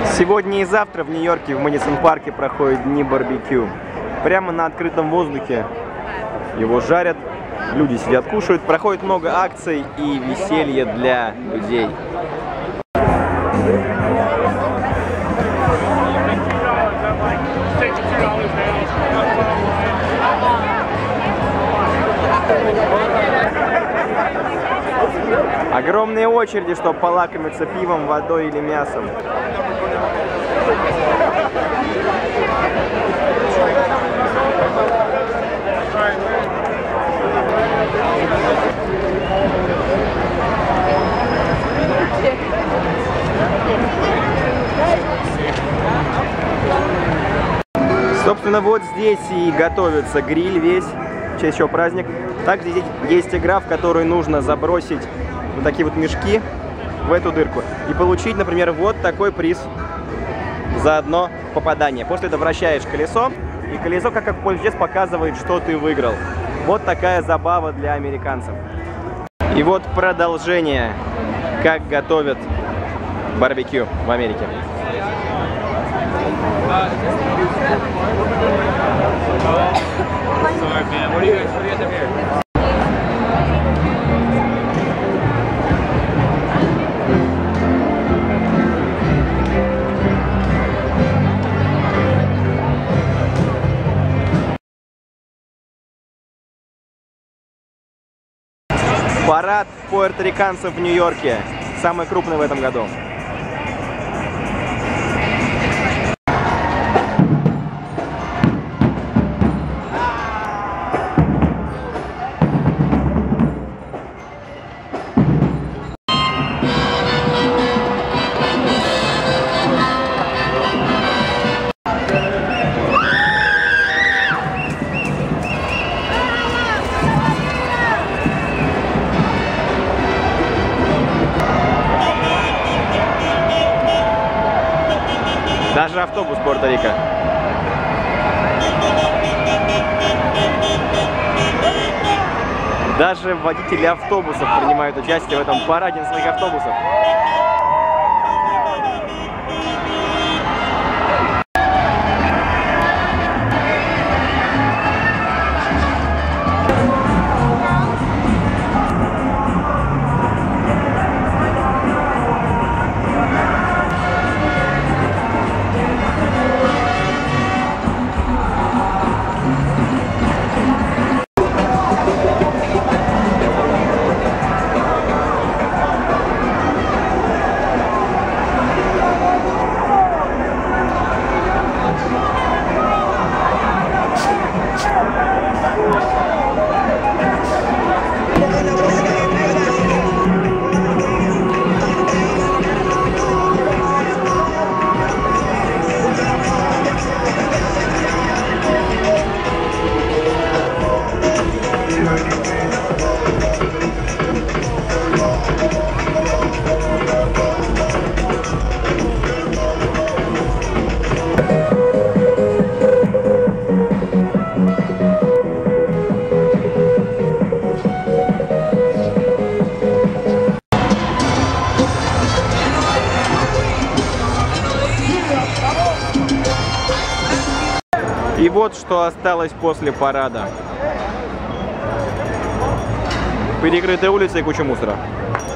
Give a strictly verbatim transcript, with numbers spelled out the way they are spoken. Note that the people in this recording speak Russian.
Сегодня и завтра в Нью-Йорке в Мэдисон парке проходят дни барбекю. Прямо на открытом воздухе его жарят, люди сидят, кушают, проходит много акций и веселья для людей. Огромные очереди, чтобы полакомиться пивом, водой или мясом. Собственно, вот здесь и готовится гриль весь, в честь чего праздник. Также здесь есть игра, в которой нужно забросить вот такие вот мешки в эту дырку и получить, например, вот такой приз за одно попадание. После этого вращаешь колесо, и колесо, как как чудес, показывает, что ты выиграл. Вот такая забава для американцев. И вот продолжение, как готовят барбекю в Америке. Парад пуэрториканцев в Нью-Йорке, самый крупный в этом году. Даже автобус Пуэрто-Рико. Даже водители автобусов принимают участие в этом параде на своих автобусах. И вот что осталось после парада. Перекрытая улица и куча мусора.